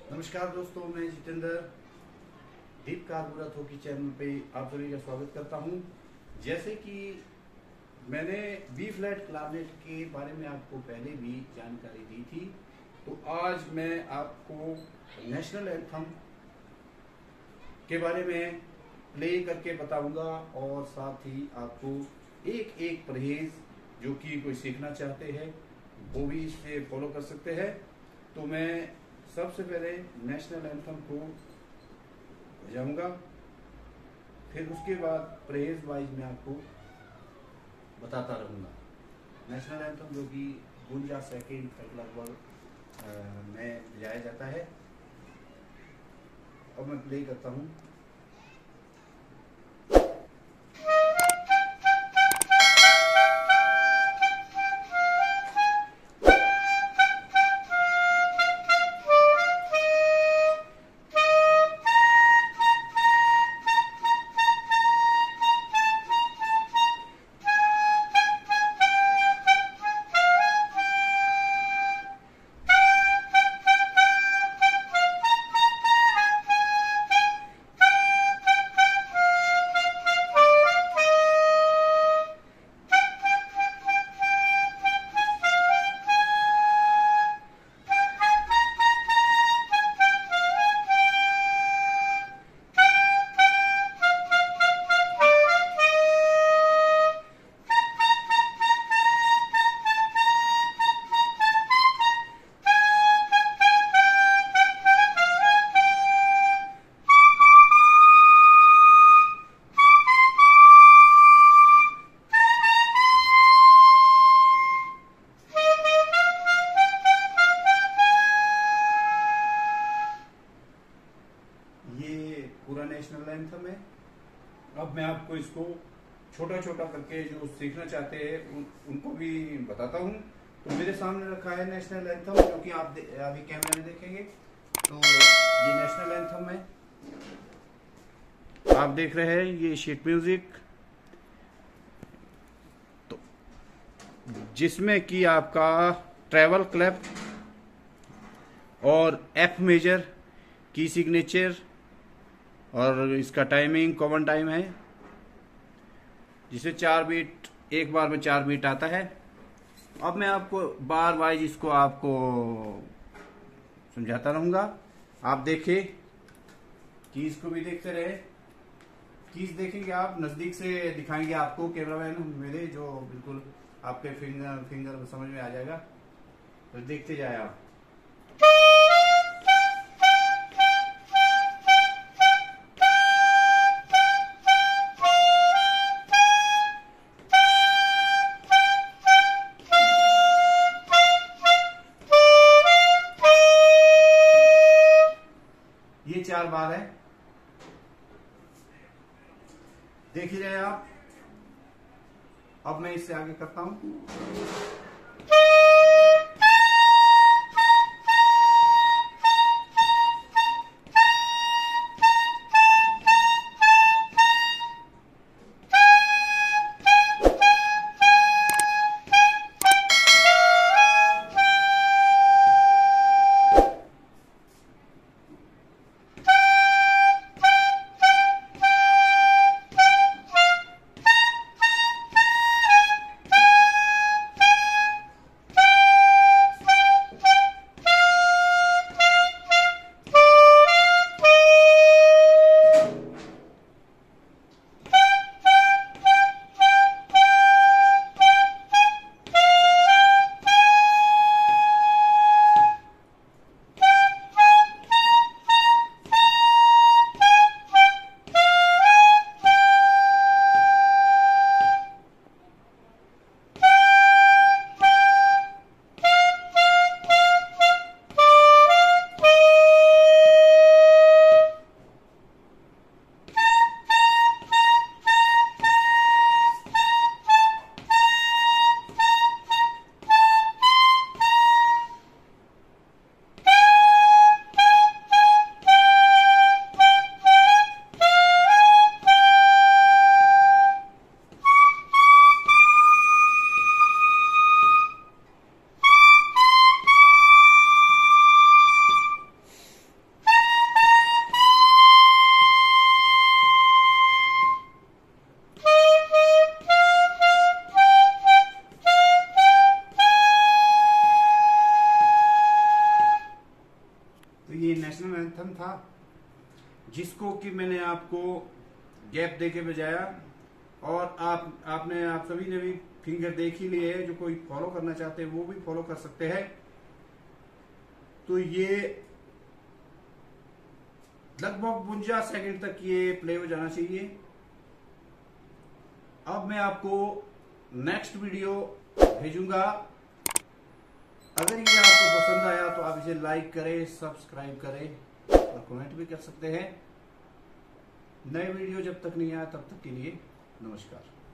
नमस्कार दोस्तों, मैं जितेंद्र दीप कारबुरा थोकी चैनल पे आप सभी का स्वागत करता हूं। जैसे कि मैंने बी फ्लैट क्लारनेट के बारे में आपको पहले भी जानकारी दी थी, तो आज मैं आपको नेशनल एंथम के बारे में प्ले करके बताऊंगा और साथ ही आपको एक एक परहेज जो कि कोई सीखना चाहते हैं वो भी इससे फॉलो कर सकते हैं। तो मैं सबसे पहले नेशनल एंथम को बजाऊंगा, फिर उसके बाद परहेज वाइज मैं आपको बताता रहूंगा। नेशनल एंथम जो कि 52 सेकेंड तक लगभग में बजाया जाता है। अब मैं प्ले करता हूँ। पूरा नेशनल एंथम है। अब मैं आपको इसको छोटा छोटा करके जो सीखना चाहते हैं उनको भी बताता हूँ। तो मेरे सामने रखा है नेशनल एंथम, जो कि आप अभी कैमरे में देखेंगे। तो ये नेशनल एंथम है, आप देख रहे हैं ये शीट म्यूजिक, तो जिसमें कि आपका ट्रेवल क्लैप और एफ मेजर की सिग्नेचर और इसका टाइमिंग कॉमन टाइम है, जिसे 4 बीट एक बार में 4 बीट आता है। अब मैं आपको बार वाइज इसको आपको समझाता रहूंगा। आप देखिए, कीज को भी देखते रहे। कीज देखेंगे आप, नजदीक से दिखाएंगे आपको कैमरामैन मेरे, जो बिल्कुल आपके फिंगर समझ में आ जाएगा। तो देखते जाए आप। ये 4 बार है, देख ही रहे आप। अब मैं इससे आगे करता हूं। ये नेशनल एंथम था, जिसको कि मैंने आपको गैप दे के बजाया, और आप सभी ने भी फिंगर देख ही लिए है। जो कोई फॉलो करना चाहते हैं वो भी फॉलो कर सकते हैं। तो ये लगभग 52 सेकंड तक ये प्ले हो जाना चाहिए। अब मैं आपको नेक्स्ट वीडियो भेजूंगा। अगर ये आपको पसंद आया तो आप इसे लाइक करें, सब्सक्राइब करें और कमेंट भी कर सकते हैं। नए वीडियो जब तक नहीं आया तब तक के लिए नमस्कार।